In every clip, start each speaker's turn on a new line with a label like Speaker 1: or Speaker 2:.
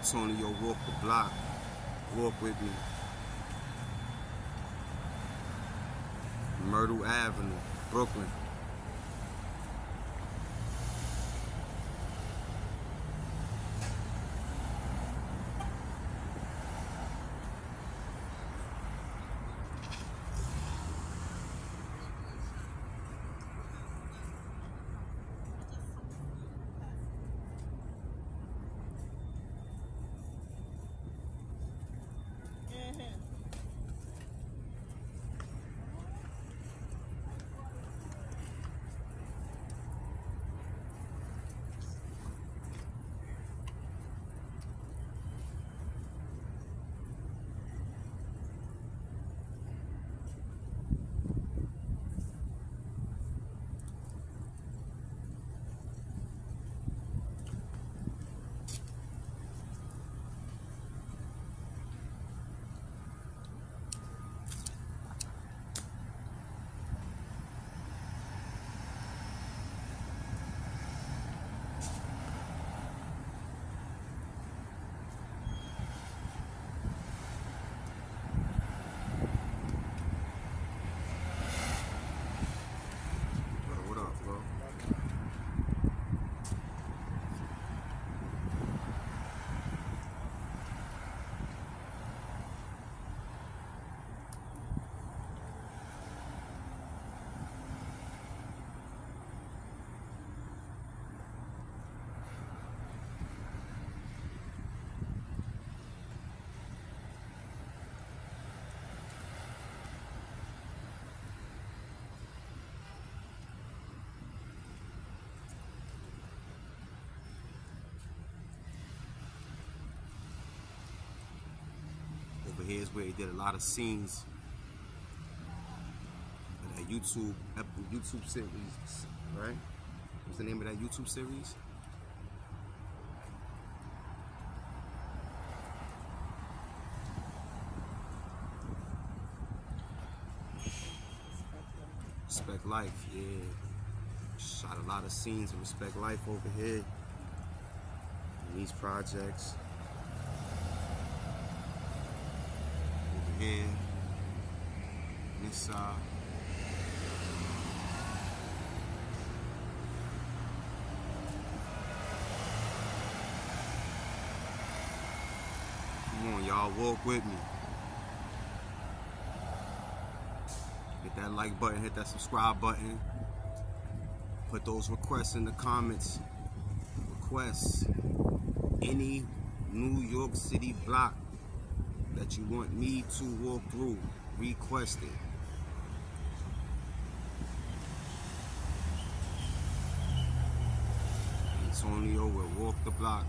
Speaker 1: Antonio, walk the block. Walk with me. Myrtle Avenue, Brooklyn. What up, bro? Over here is where he did a lot of scenes of that YouTube series, right? What's the name of that YouTube series? Respect Life, yeah. Shot a lot of scenes of Respect Life over here in these projects. Over here, this side. Come on, y'all, walk with me. Hit that like button, hit that subscribe button. Put those requests in the comments. Requests any New York City block that you want me to walk through. Request it. Antonio will walk the block.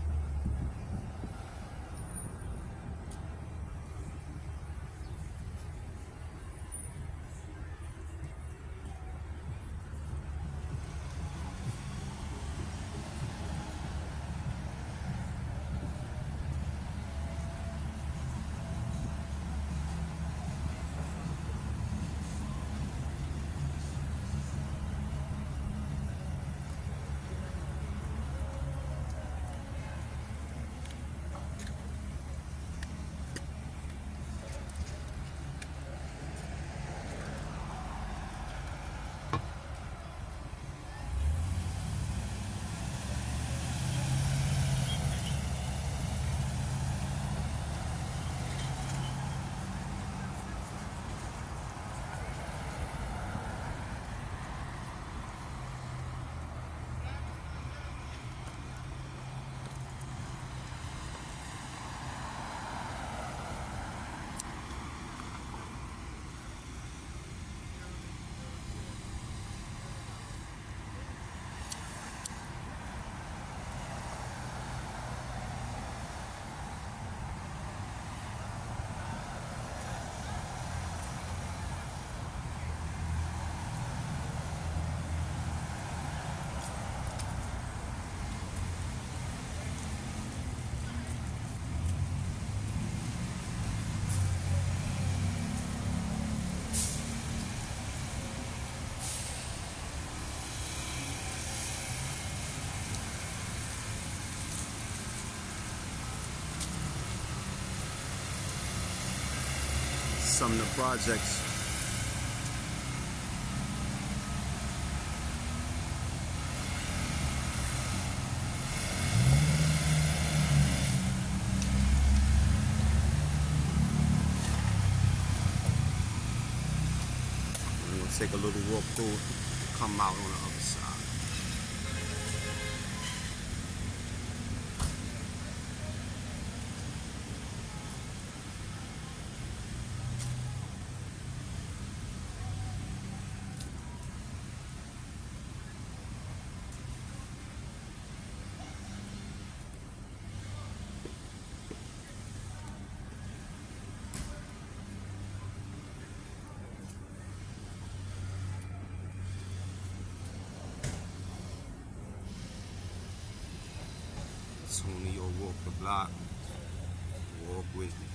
Speaker 1: some of the projects. We're gonna take a little walk through, come out on the other side. Tony, you'll walk the block, walk with me.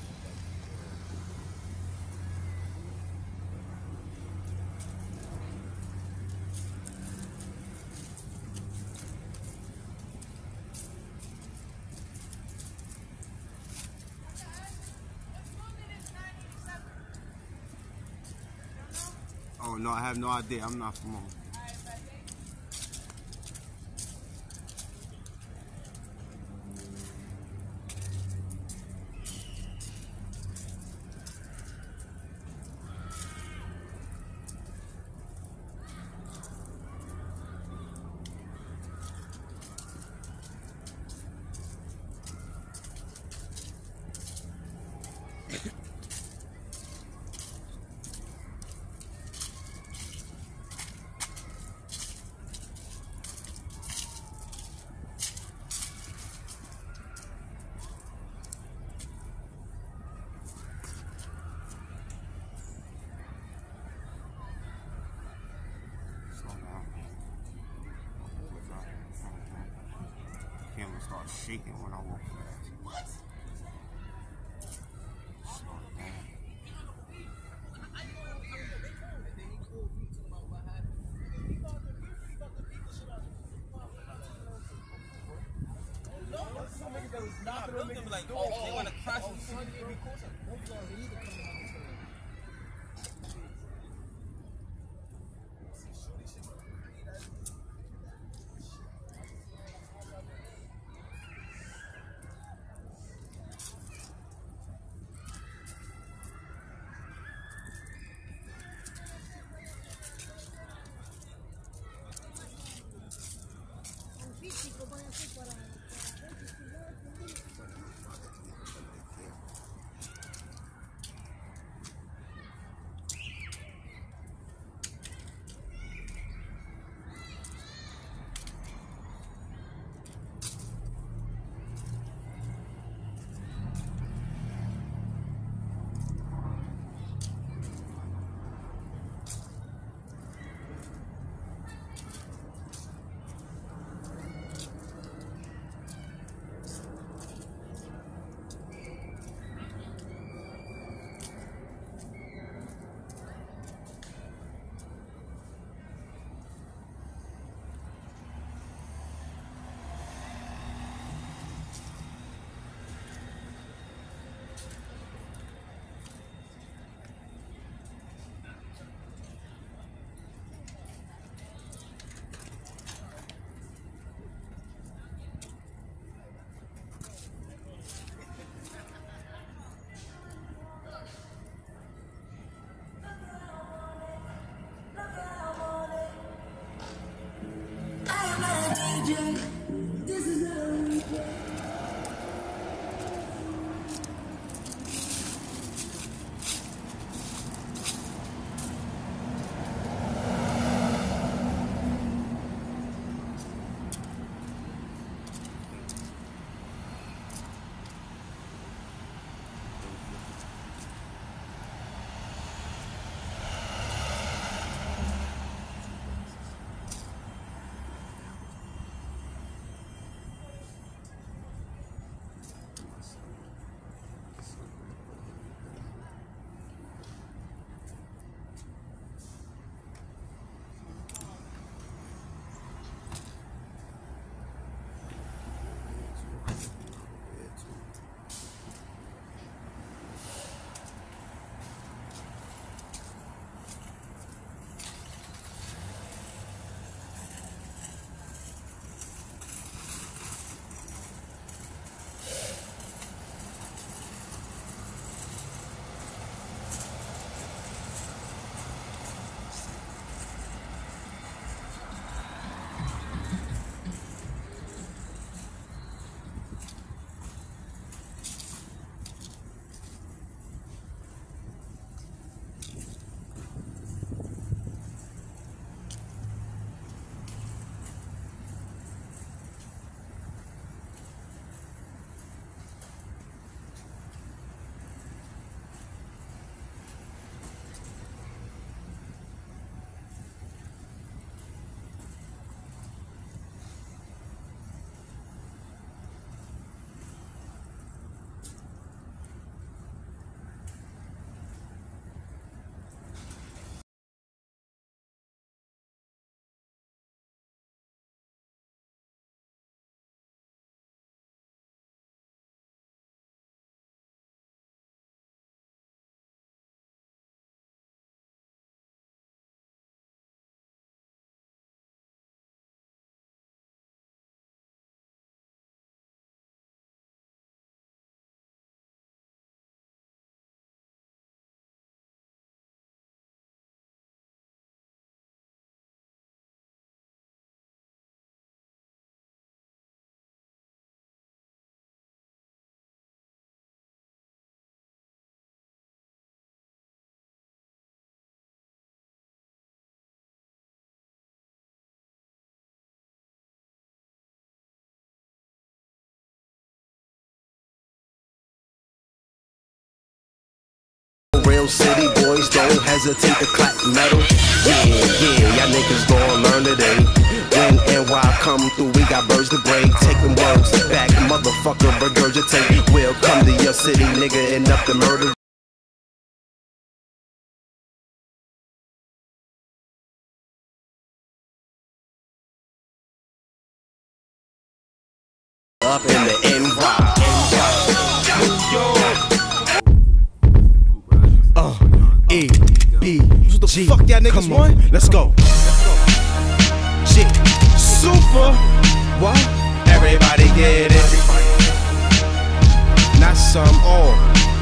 Speaker 1: Oh no, I have no idea. I'm not from home. Camera starts shaking when I walk past. What? Slow down.
Speaker 2: Like, oh, they want to crash and Real city boys don't hesitate to clap metal. Yeah, y'all niggas gon' learn today. When NY come through, we got birds to break. Take them words back, motherfucker, regurgitate. We'll come to your city, nigga, end up the murder. Up in the NY. E-B-G.
Speaker 3: What the fuck y'all niggas want?
Speaker 2: Let's go. Shit.
Speaker 3: Super. What?
Speaker 2: Everybody get it.
Speaker 3: Not some, all.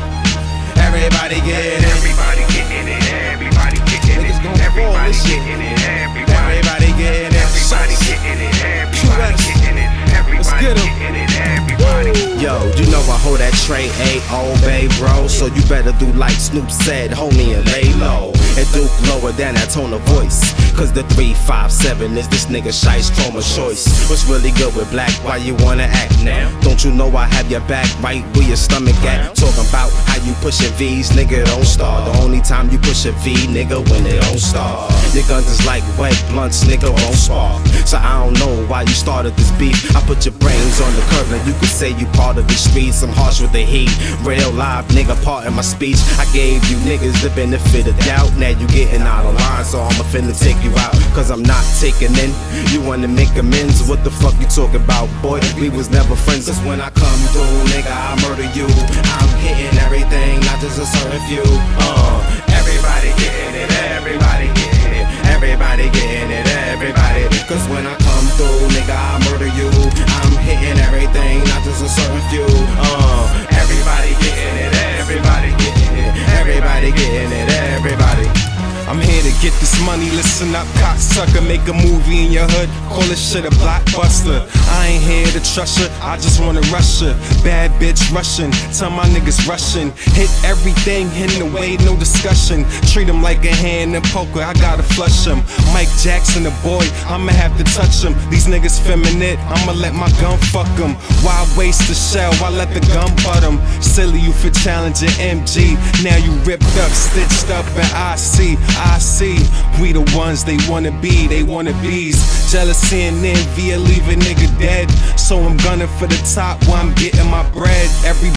Speaker 2: Everybody get it.
Speaker 4: Everybody getting it. Everybody getting it.
Speaker 3: Niggas gon' fall
Speaker 4: Everybody
Speaker 3: this shit.
Speaker 4: getting it. Everybody
Speaker 2: get it.
Speaker 4: Everybody getting it. Everybody
Speaker 3: QS.
Speaker 4: getting it. Everybody
Speaker 3: get 'em.
Speaker 4: getting it. Everybody.
Speaker 2: Yo, you know I hold that tray A.O. Bay, bro. So you better do like Snoop said, homie, and lay low. And Duke lower than that tone of voice. Cause the 357 is this nigga Shice Chroma choice. What's really good with black? Why you wanna act now? Don't you know I have your back right where your stomach at? Talking about how you pushing V's, nigga, don't start. The only time you push a V, nigga, when it don't start. Your guns is like wet blunts, nigga, won't spark. So I don't know why you started this beef. I put your brains on the curve, and you could say you part of the streets. I'm harsh with the heat, real live, nigga, part of my speech. I gave you niggas the benefit of doubt. Now you getting out of line, so I'ma finna take you out. Cause I'm not taking in. You wanna make amends? What the fuck you talking about, boy? We was never friends. Cause when I come through, nigga, I murder you. I'm hitting everything, not just a certain few. Everybody getting it, everybody getting it, everybody getting it, everybody. Cause when I come through, nigga, I murder you. I'm hitting everything, not just a certain few. Everybody getting it, everybody getting it, everybody getting it, everybody.
Speaker 3: I'm here to get this money, listen up, cocksucker. Make a movie in your hood, call this shit a blockbuster. I ain't here to trust ya, I just wanna rush ya. Bad bitch Russian, tell my niggas Russian. Hit everything in the way, no discussion. Treat him like a hand in poker, I gotta flush him. Mike Jackson, the boy, I'ma have to touch him. These niggas feminine, I'ma let my gun fuck him. Why waste the shell, why let the gun butt him? Silly you for challenging MG, now you ripped up, stitched up, and I see. We the ones they wanna be, they wanna bees. Jealousy and envy leave a nigga dead. So I'm gunning for the top while I'm getting my bread.